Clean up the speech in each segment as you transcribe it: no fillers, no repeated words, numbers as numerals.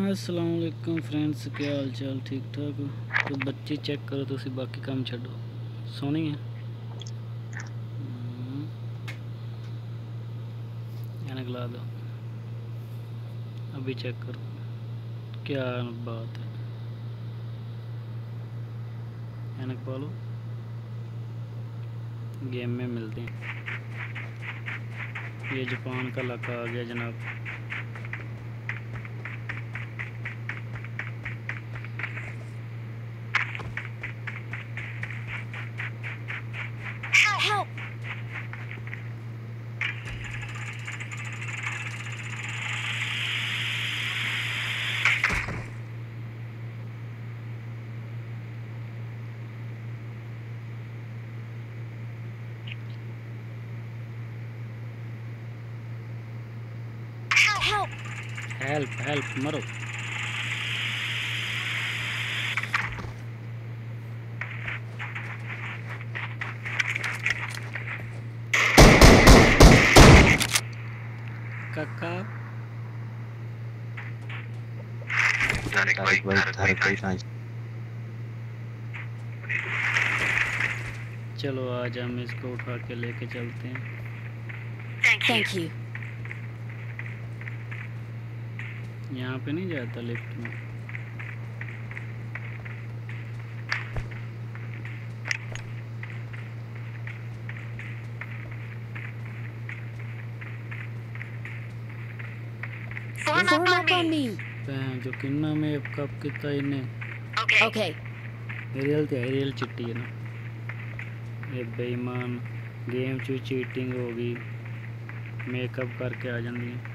अस्सलाम वालेकुम फ्रेंड्स, क्या हाल चाल? ठीक ठाक हो? तो बच्ची चेक करो तुसी, बाकी काम छड्डो। सोनी है ऐनक ला दो, अभी चेक करो क्या बात है। ऐनक पा लो, गेम में मिलते हैं। ये जापान का इलाका आ गया जनाब। Help! Help! हेल्प हेल्प, मरो। काका तारिक भाई कहाँ? चलो आज हम इसको उठा के लेके चलते हैं। Thank you. यहाँ पे नहीं जाता लिफ्ट में। Form up on me. जो किन्ना में कब कितना इन्हें Okay. एरियल चिट्टी है ना। ये बेईमान गेम च चीटिंग हो गई, मेकअप करके आ जाती है।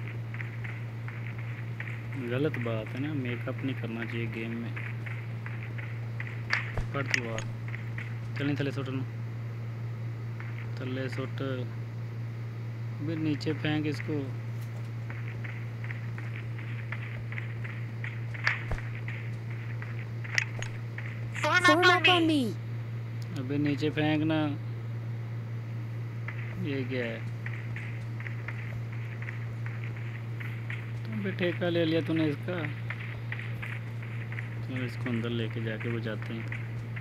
गलत बात है ना, मेकअप नहीं करना चाहिए गेम में। पड़ तलवार चलनी, थले सुट नू, थले सुट भी, नीचे फेंक इसको। Form up on me. अबे नीचे फेंकना। ये क्या है? तुम भी ठेका ले लिया तूने इसका। चलो इसको अंदर लेके जाके बुझाते हैं।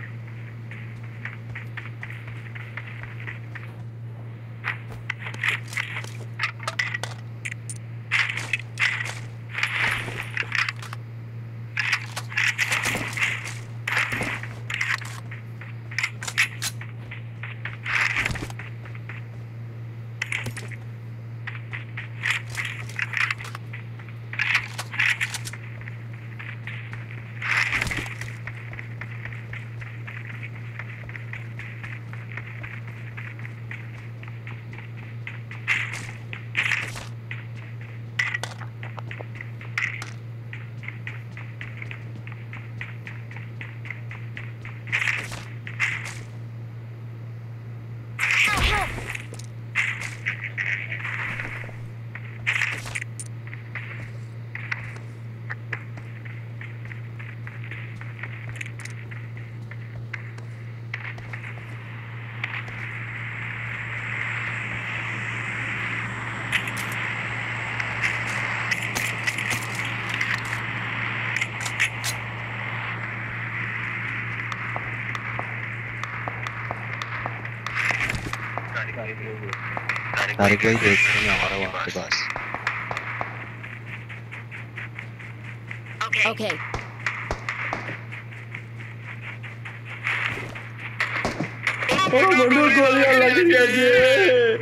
तारिक भाई देखते हैं हमारा वहाँ के पास। Okay. गोलियां लगी है।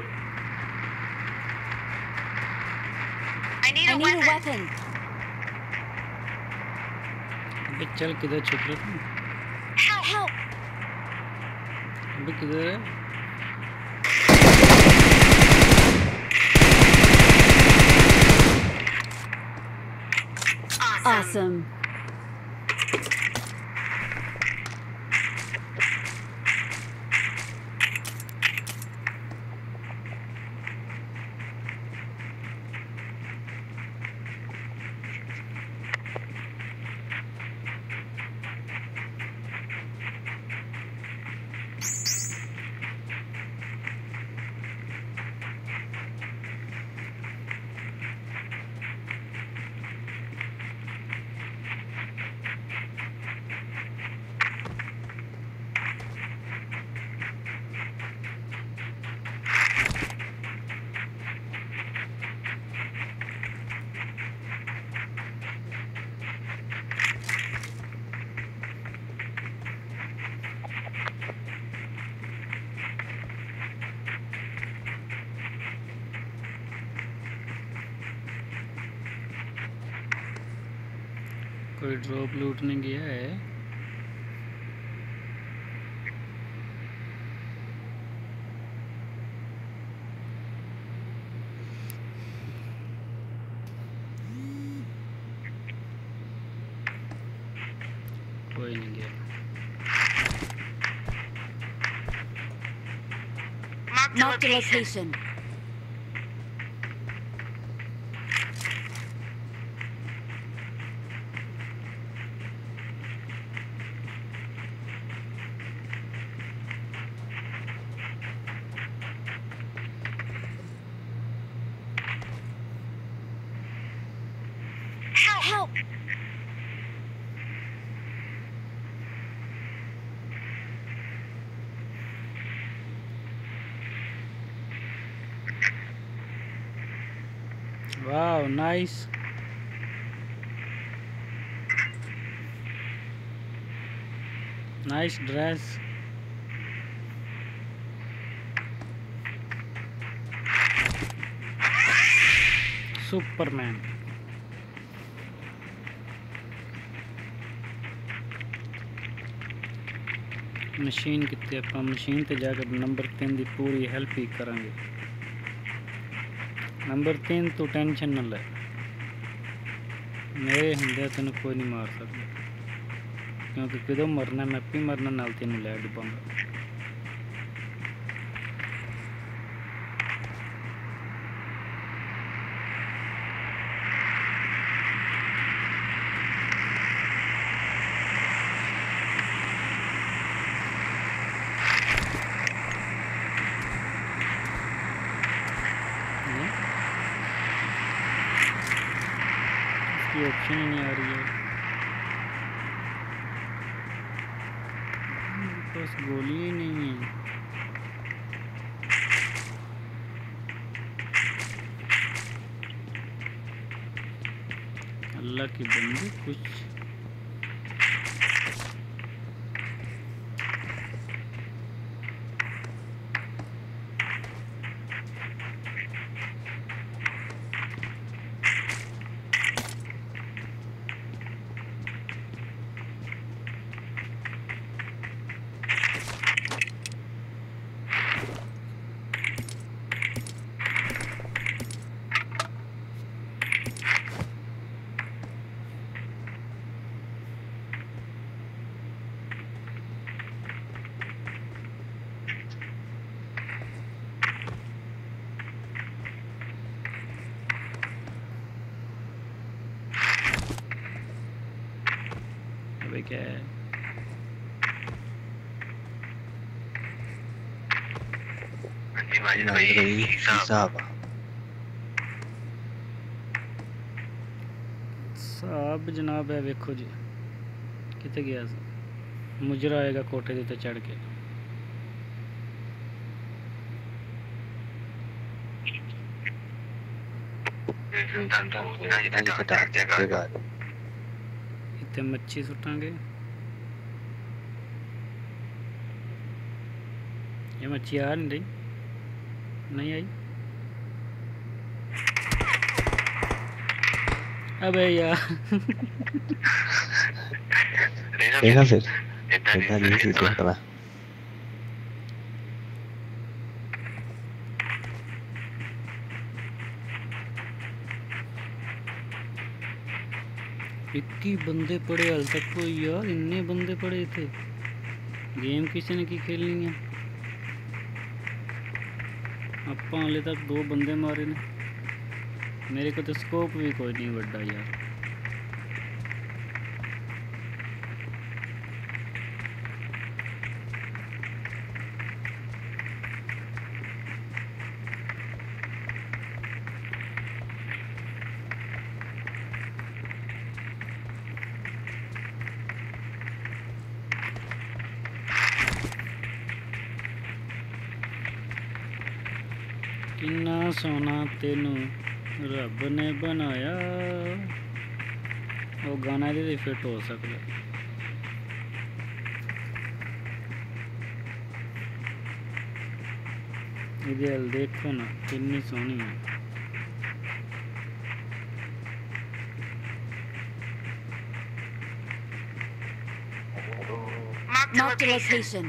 I need a weapon. अबे चल, किधर छुप रहे तुम? Help! अबे किधर है? Awesome. कोई ड्रॉप लूटने गया है? कोई नहीं गया। Marked a location. Help! Wow, nice. Nice dress. Superman. Machine कितने ਆਪਾਂ मशीन ਤੇ ਜਾ ਕੇ ਨੰਬਰ 3 ਦੀ ਪੂਰੀ ਹੈਲਪ ਹੀ ਕਰਾਂਗੇ। नंबर 3 तू टेंशन न ले, मेरे ਹੁੰਦੇ ਤੈਨੂੰ ਕੋਈ ਨਹੀਂ ਮਾਰ ਸਕਦਾ, क्योंकि कदों मरना मैं भी मरना नाल तेनू लै डुबांगा। ऑप्शन ही नहीं आ रही है, बस गोली ही नहीं है। अल्लाह की बंदी कुछ क्या है? साहब जनाब है, वेखो जी कितने गया मुजरा आएगा कोठे के उत्ते चढ़ के। इतने मच्छी सुटांगे, ये मच्छी आ नहीं रही, नहीं आई। अबे यार देखा फिर इतना नहीं थी तो इक्की बंदे पड़े हाल तक कोई यार, इन्ने बंदे पड़े थे। गेम किसी ने की खेलनी है, ਆਪਾਂ हाले तक 2 बंदे मारे ने, मेरे को तो स्कोप भी कोई नहीं बड़ा यार। किन्ना सोना तेनू रब ने बनाया, वो गाना भी फिट हो सकता। ये देखो ना कितनी सोहनी है। Marked a location.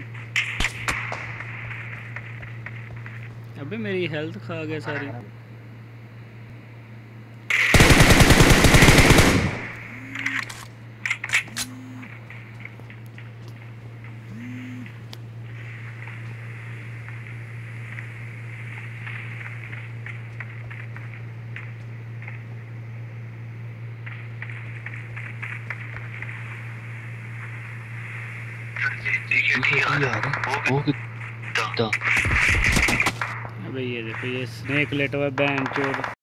अबे मेरी हेल्थ खा गया सारी। यार वो कितना अबे ये देखो ये स्नेक लेटा हुआ है, बैंड चोद।